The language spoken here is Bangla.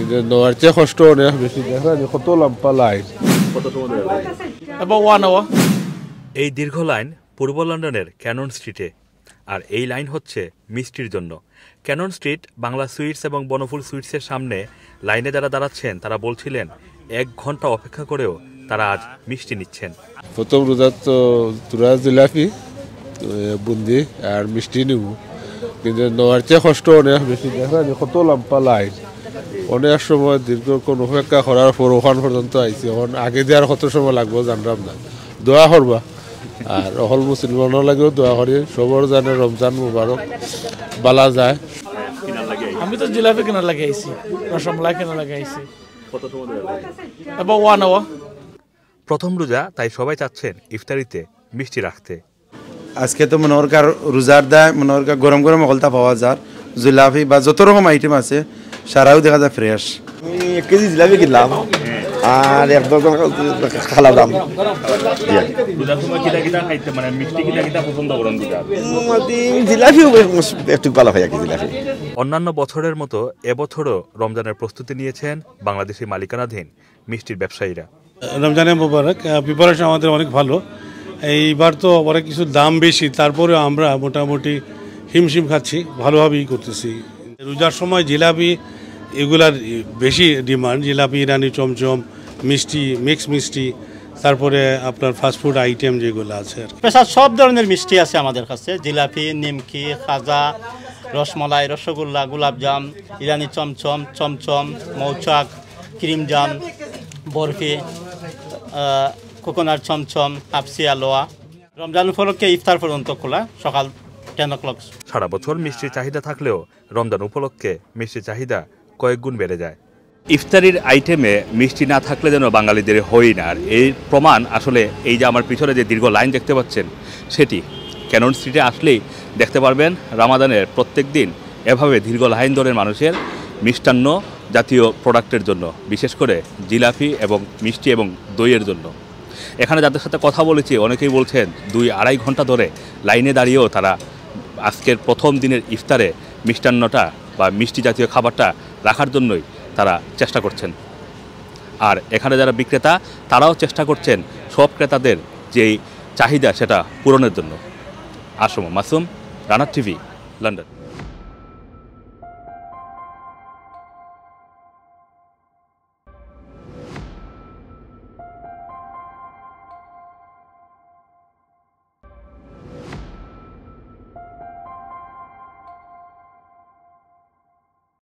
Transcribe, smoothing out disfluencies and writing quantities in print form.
নেওয়ার চেয়ে কষ্ট অনেক বেশি। দেখা যায় কত লম্বা লাইন। এই দীর্ঘ লাইন পূর্ব লন্ডনের ক্যানন স্ট্রিটে, আর এই লাইন হচ্ছে মিষ্টির জন্য। ক্যানন স্ট্রিট বাংলা সুইটস এবং বনফুল সুইটসের সামনে লাইনে যারা দাঁড়াচ্ছেন তারা বলছিলেন 1 ঘন্টা অপেক্ষা করেও তারা আজ মিষ্টি নিচ্ছেন। প্রথম রোজার তো তুরা জিলাপি বুন্দি আর মিষ্টি নিব, কিন্তু নেওয়ার চেয়ে কষ্ট অনেক বেশি। দেখা যায় কত লম্বা লাইন। অনেক সময় দীর্ঘ কোন অপেক্ষা করার পর ওখান পর্যন্ত আইসি। এখন আগে দিয়ে আর কত সময় লাগবো জানলাম না। দোয়া করবা, আর অকল মুসলমানও লাগেও দোয়া করি সবর জানে রমজান মুবারক বালা যায়। আমি তো জিলাপি কেনার লাগে আইছি, রসমালাই কেনার লাগে আইছি। প্রথম রোজা, তাই সবাই চাচ্ছেন ইফতারিতে মিষ্টি রাখতে। আজকে তো মনে হরকার রোজার দেয়, মনে হরকার গরম গরম অকলতা পাওয়া যায়। জিলাপি বা যত রকম আইটেম আছে সারাও দেখা যায় ফ্রেশ। 1 কেজি জিলাপি কিনলাম আর 1 ডজন খালা দাম। জিলাপি একটু ভালো হয় জিলাপি। অন্যান্য বছরের মতো এবছরও রমজানের প্রস্তুতি নিয়েছেন বাংলাদেশি মালিকানাধীন মিষ্টির ব্যবসায়ীরা। রমজানের মোবারক, প্রিপারেশন আমাদের অনেক ভালো। এইবার তো অনেক কিছু দাম বেশি, তারপরে আমরা মোটামুটি হিমশিম খাচ্ছি, ভালোভাবেই করতেছি। রোজার সময় জিলাপি এগুলার বেশি ডিমান্ড। জিলাপি, ইরানি চমচম, মিষ্টি, মিক্স মিষ্টি, তারপরে আপনার ফাস্টফুড আইটেম যেগুলো আছে। স্পেশাল সব ধরনের মিষ্টি আছে আমাদের কাছে। জিলাপি, নিমকি, খাজা, রসমলাই, রসগোল্লা, গোলাপজাম, ইরানি চমচম, চমচম, মৌচাক, ক্রিম জাম, বরফি, কোকোনাট চমচম, কাপসি আলোয়া। রমজান উপলক্ষে ইফতার পর্যন্ত খোলা, সকাল 10 o'clock। সারা বছর মিষ্টির চাহিদা থাকলেও রমজান উপলক্ষে মিষ্টির চাহিদা কয়েক গুণ বেড়ে যায়। ইফতারির আইটেমে মিষ্টি না থাকলে যেন বাঙালিদের হই না। আর এই প্রমাণ আসলে এই যে আমার পিছনে যে দীর্ঘ লাইন দেখতে পাচ্ছেন সেটি। ক্যানন স্ট্রিটে আসলেই দেখতে পারবেন রামাদানের প্রত্যেক দিন এভাবে দীর্ঘ লাইন ধরে মানুষের মিষ্টান্ন জাতীয় প্রোডাক্টের জন্য, বিশেষ করে জিলাপি এবং মিষ্টি এবং দইয়ের জন্য। এখানে যাদের সাথে কথা বলেছি অনেকেই বলছেন 2-2.5 ঘন্টা ধরে লাইনে দাঁড়িয়েও তারা আজকের প্রথম দিনের ইফতারে মিষ্টান্নটা বা মিষ্টি জাতীয় খাবারটা রাখার জন্যই তারা চেষ্টা করছেন। আর এখানে যারা বিক্রেতা তারাও চেষ্টা করছেন সব ক্রেতাদের যেই চাহিদা সেটা পূরণের জন্য। আসম মাসুম, রানার টিভি, লন্ডন।